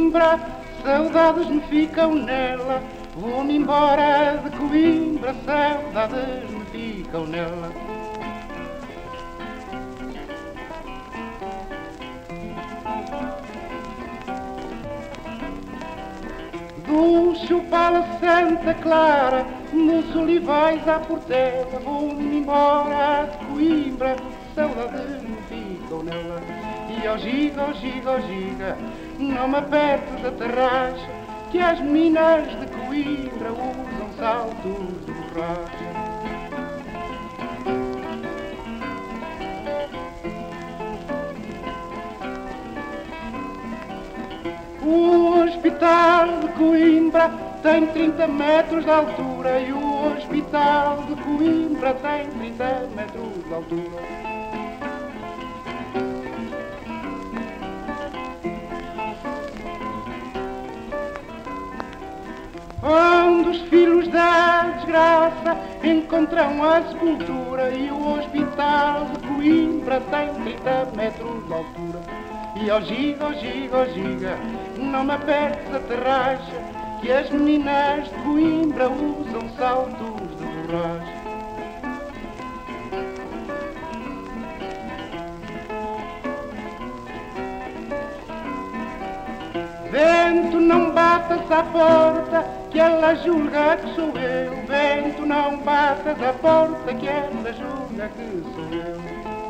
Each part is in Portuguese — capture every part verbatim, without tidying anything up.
Coimbra, saudades me ficam nela. Vou-me embora de Coimbra, saudades me ficam nela. Do Chupal a Santa Clara, nos olivais à Portela, vou-me embora de Coimbra, saudades me ficam nela. E ó giga, ó giga, ó giga, não me apertes a terraça, que as meninas de Coimbra usam saltos de borracha. O hospital de Coimbra tem trinta metros de altura e o hospital de Coimbra tem trinta metros de altura. Onde os filhos da desgraça encontram a sepultura e o hospital de Coimbra tem trinta metros de altura. E ó giga, ó giga, ó giga, não me apertes a terraça, que as meninas de Coimbra usam saltos de borracha. Vento, não batas à porta, que ela julga que sou eu. Vento, não batas à porta, que ela julga que sou eu.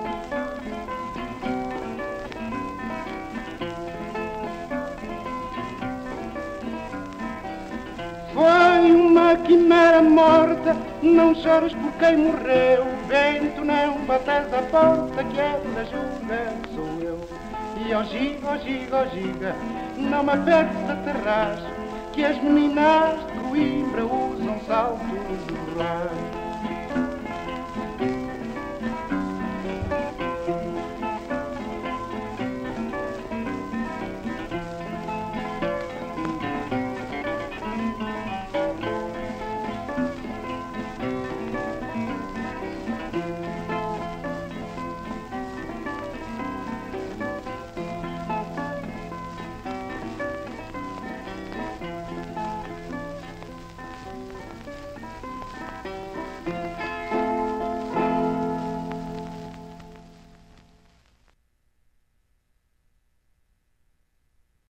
Foi uma quimera morta, não chores por quem morreu. Vento, não batas à porta, que ela julga que sou eu. E ó giga, ó giga, ó giga, não me apertes a terraço, que as meninas de Coimbra usam saltos de borracha.